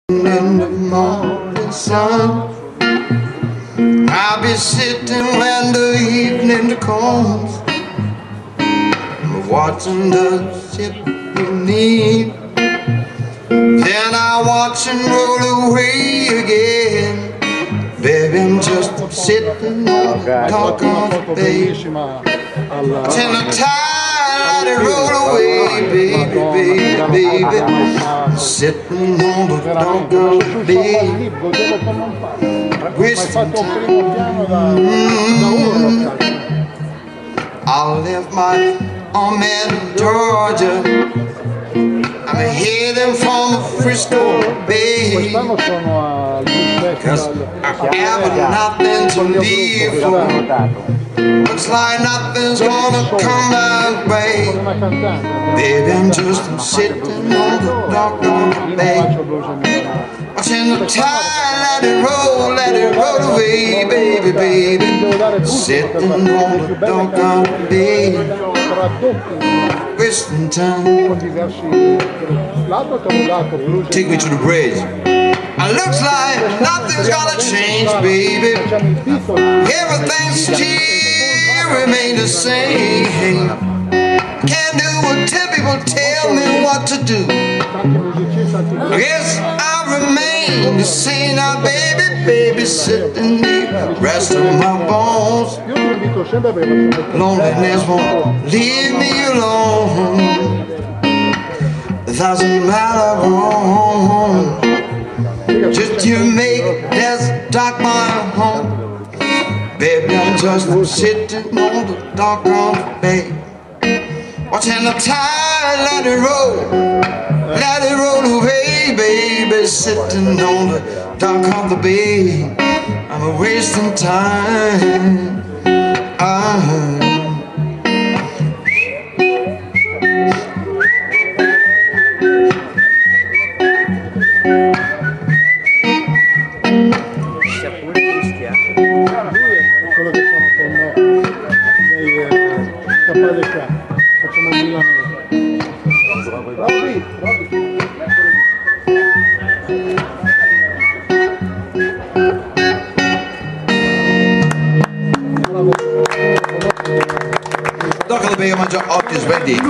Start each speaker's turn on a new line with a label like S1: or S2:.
S1: in the morning sun. I'll be sitting when the evening comes, watching the ship beneath. Then I watch and roll away again. Baby, I'm just sitting on the dock of the bay. Watching the tide let it roll away, baby, baby. Sitting on the dock of the bay, wasting time. I left my home in Georgia. I'm heading from Frisco Bay, 'cause I have nothing to leave for. Looks like nothing's gonna come my way. Baby, I'm just sitting on the dock of the bay, watching the tide let it roll away, baby, baby. Sitting on the dock of the bay, wasting time. Take me to the bridge. It looks like nothing's gonna change, baby. Everything still remains the same. Can't do what people tell me what to do. Yes, I remain the same now, baby, baby, sitting there, rest of my bones. Loneliness won't leave me alone. 1,000 miles home, just to make this dock my home. Baby, I'm just sitting on the dock of the bay, watching the tide let it roll away, baby. Sitting on the dock of the bay, I'm wasting time.
S2: Quello che sono con lei scappare qua, facciamo un milione. Bravi, bravi.
S1: Dock of the bay, I'm on 8 is ready.